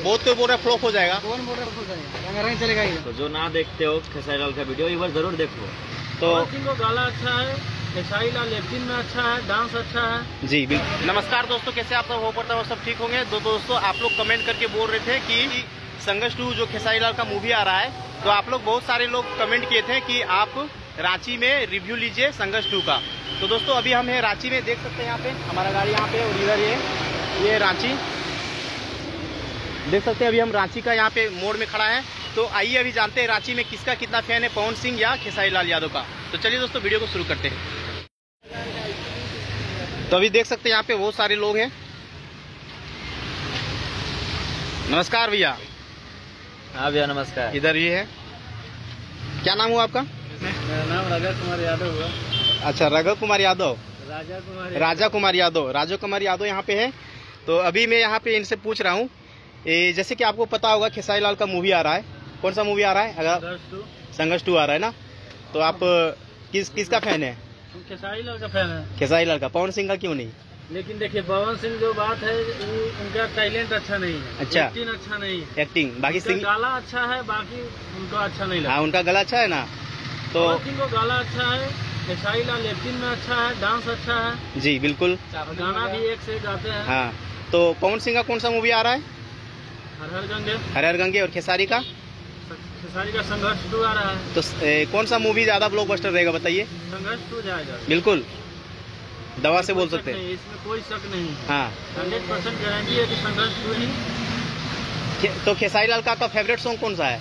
बहुत कोई बोल रहा है फ्लॉप हो जाएगा। कौन बोल रहा है फ्लॉप हो जाएगा? रंगारंग चलेगा ही। तो जो ना देखते हो खेसारी लाल का वीडियो एक बार जरूर देखो। तो को गाला अच्छा है, खेसारी लाल एक्टिंग में अच्छा है, डांस अच्छा है। जी बिल्कुल। नमस्कार दोस्तों, कैसे आप सब हो पड़ता है सब ठीक होंगे। तो दोस्तों आप लोग कमेंट करके बोल रहे थे कि संघर्ष 2 जो खेसारी लाल का मूवी आ रहा है, तो आप लोग बहुत सारे लोग कमेंट किए थे कि आप रांची में रिव्यू लीजिए संघर्ष 2 का। तो दोस्तों अभी हम हैं रांची में, देख सकते हैं यहाँ पे हमारा गाड़ी यहाँ पे, और इधर ये रांची देख सकते हैं। अभी हम रांची का यहाँ पे मोड़ में खड़ा है। तो आइए अभी जानते हैं रांची में किसका कितना फैन है, पवन सिंह या खेसारी लाल यादव का। तो चलिए दोस्तों वीडियो को शुरू करते हैं। तो अभी देख सकते हैं यहाँ पे बहुत सारे लोग हैं। नमस्कार भैया। हाँ भैया नमस्कार। इधर ये है, क्या नाम हुआ आपका? मेरा नाम राजा कुमार यादव हुआ। अच्छा, राघव कुमार यादव। राजा कुमार यादव यहाँ पे है। तो अभी मैं यहाँ पे इनसे पूछ रहा हूँ, जैसे कि आपको पता होगा खेसारी लाल का मूवी आ रहा है। कौन सा मूवी आ रहा है? अगर संघर्ष 2 आ रहा है ना, तो आप किसका फैन है? खेसारी लाल का फैन है। खेसारी लाल का। पवन सिंह का क्यों नहीं? लेकिन देखिए पवन सिंह जो बात है, उनका टैलेंट अच्छा नहीं है। अच्छा, एक्टिंग अच्छा नहीं है। एक्टिंग बाकी सिंह गाला अच्छा है, बाकी उनका अच्छा नहीं लगता। हाँ, उनका गला अच्छा है ना। तो पवन सिंह को गाला अच्छा है, खेसारी लाल एक्टिंग में अच्छा है, डांस अच्छा है। जी बिल्कुल, गाना भी एक से गाते हैं। हाँ। तो पवन सिंह का कौन सा मूवी आ रहा है? हर हर गंगे। और खेसारी का संघर्ष 2 आ रहा है। तो कौन सा मूवी ज्यादा ब्लॉकबस्टर रहेगा बताइए? संघर्ष 2 जाएगा बिल्कुल, दवा से बोल सकते हैं। इसमें कोई शक नहीं। हाँ, 100% गारंटी है कि संघर्ष 2 ही। तो खेसारी लाल का आपका फेवरेट सॉन्ग कौन सा है?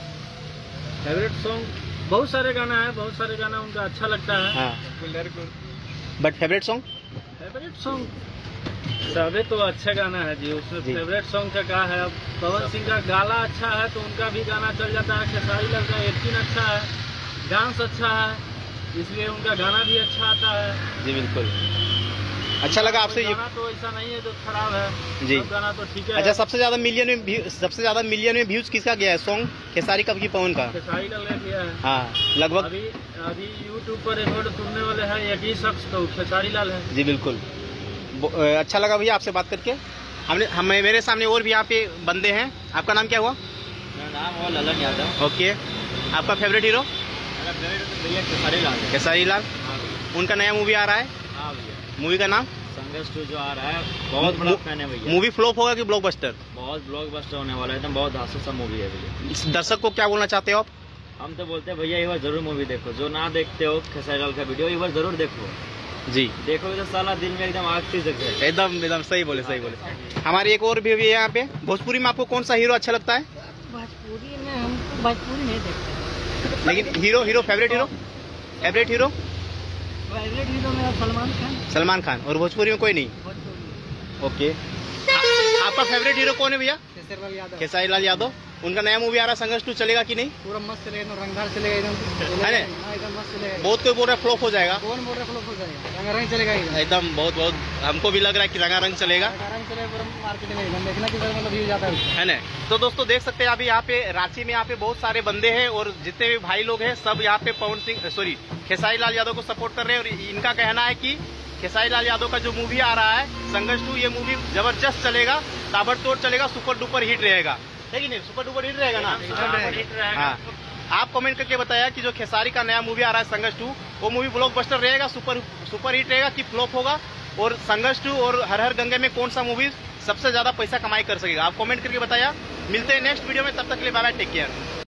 फेवरेट सॉन्ग बहुत सारे गाना है, बहुत सारे गाना उनका अच्छा लगता है। हाँ, बट फेवरेट सॉन्ग सबे तो अच्छा गाना है जी। उसमें फेवरेट सॉन्ग का क्या है? अब पवन सिंह का गाला अच्छा है तो उनका भी गाना चल जाता है। खेसारी लाल का एक्टिंग अच्छा है, डांस अच्छा है, इसलिए उनका गाना भी अच्छा आता है। जी बिल्कुल, अच्छा लगा आपसे। गाना तो ऐसा नहीं है जो खराब है जी, गाना तो ठीक है। अच्छा, सबसे ज्यादा मिलियन में व्यूज किसका गया है सॉन्ग? खेसारी का कि पवन का? खेसारी लाल ने किया है। हाँ, लगभग अभी यूट्यूब पर रिकॉर्ड सुनने वाले हैं एक ही शख्स, तो खेसारी लाल है। जी बिल्कुल, अच्छा लगा भैया आपसे बात करके। मेरे सामने और भी यहाँ पे बंदे हैं। आपका नाम क्या हुआ? मेरा नाम हुआ ललन यादव। ओके, आपका फेवरेट हीरो? मेरा फेवरेट भैया खेसारी लाल। खेसारी लाल। उनका नया मूवी आ रहा है। हाँ भैया। मूवी का नाम संघर्ष 2 जो आ रहा है, बहुत बड़ा फैन है भैया। मूवी फ्लॉप होगा कि ब्लॉकबस्टर? बहुत ब्लॉकबस्टर होने वाला है, एकदम बहुत धांसू सा मूवी है भैया। दर्शक को क्या बोलना चाहते हो आप? हम तो बोलते हैं भैया एक बार जरूर मूवी देखो। जो ना देखते हो खेसारी लाल का वीडियो एक बार जरूर देखो। जी देखोगे तो साला दिन में एकदम आग सी जगह है। एकदम सही बोले। हमारे एक और भी है यहाँ पे। भोजपुरी में आपको कौन सा हीरो अच्छा लगता है? भोजपुरी में हमको भोजपुरी नहीं देखते, लेकिन हीरो फेवरेट हीरो मेरा सलमान खान। और भोजपुरी में कोई नहीं? ओके, आपका फेवरेट हीरो कौन है भैया? खेसारी लाल यादव। उनका नया मूवी आ रहा है संघर्ष 2, चलेगा कि नहीं? पूरा मस्त चलेगा, रंगदार चलेगा एकदम, है ना? एकदम मस्त चलेगा। बहुत कोई बोल रहा है फ्लॉप हो जाएगा। कौन बोल रहा है फ्लॉप हो जाएगा? रंगारंग चलेगा एकदम बहुत हमको भी लग रहा है कि रंगारंग चलेगा। रंगारंग चलेगा, पूरा मार्केट में एकदम देखना कि मतलब व्यू जाता है ना। तो दोस्तों देख सकते हैं अभी यहाँ पे रांची में यहाँ पे बहुत सारे बंदे हैं, और जितने भी भाई लोग हैं सब यहाँ पे खेसारी लाल यादव को सपोर्ट कर रहे हैं। और इनका कहना है कि खेसारी लाल यादव का जो मूवी आ रहा है संघर्ष 2, ये मूवी जबरदस्त चलेगा, ताबड़तोड़ चलेगा, सुपर डुपर हिट रहेगा। है कि नहीं? सुपर डुपर हिट रहेगा ना? हाँ, आप कमेंट करके बताया कि जो खेसारी का नया मूवी आ रहा है संघर्ष 2, वो मूवी ब्लॉकबस्टर रहेगा, सुपर हिट रहेगा कि फ्लॉप होगा? और संघर्ष 2 और हर हर गंगे में कौन सा मूवी सबसे ज्यादा पैसा कमाई कर सकेगा? आप कमेंट करके बताया। मिलते हैं नेक्स्ट वीडियो में, तब तक के लिए बाय बाय, टेक केयर।